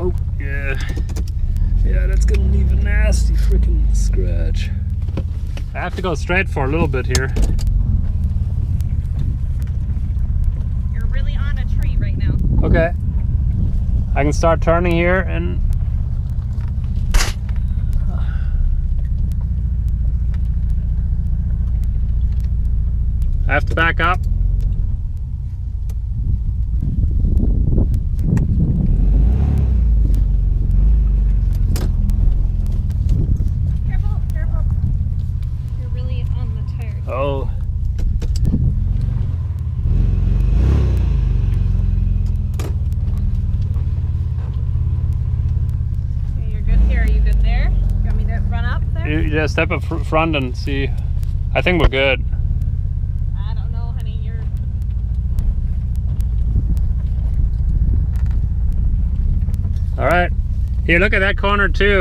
Oh, yeah. Yeah, that's gonna leave a nasty freaking scratch. I have to go straight for a little bit here. You're really on a tree right now. Okay. I can start turning here and... I have to back up. Careful, careful. You're really on the tire. Oh. Okay, you're good here. Are you good there? You want me to run up there? You just step up front and see. I think we're good. I don't know, honey. You're... All right. Here, look at that corner too.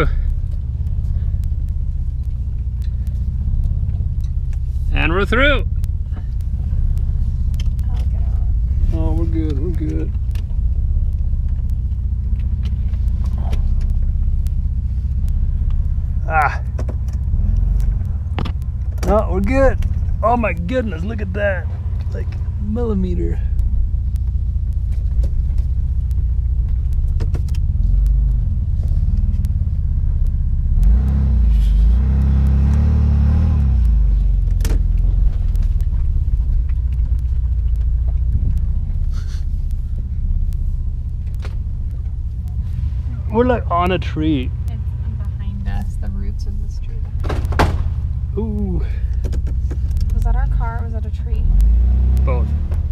And we're through. I'll get out. Oh, we're good, we're good. Ah. No, we're good. Oh my goodness, look at that. Like millimeter. We're like on a tree. It's behind us, the roots of this tree. Ooh. Was that our car or was that a tree? Both.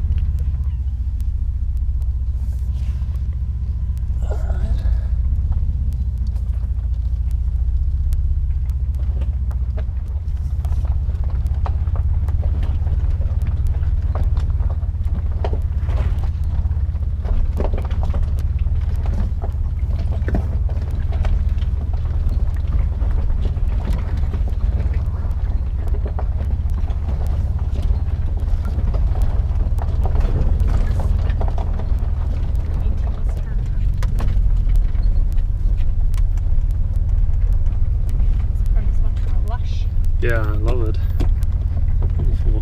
Yeah, I love it. Beautiful.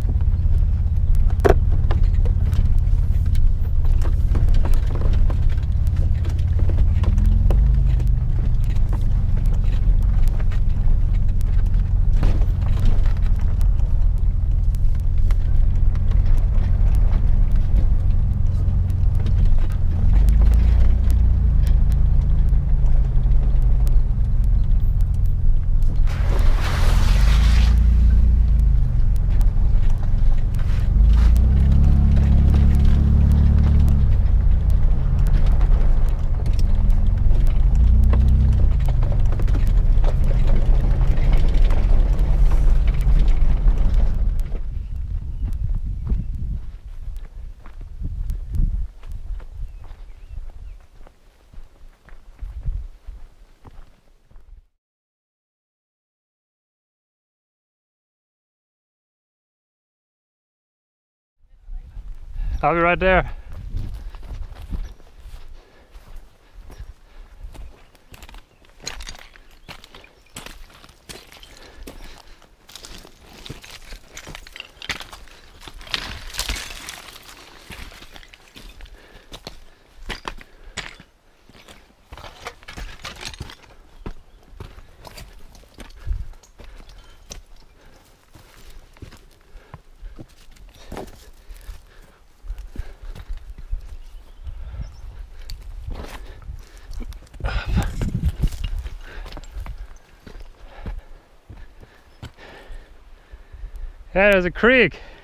I'll be right there. Yeah, there's a creek.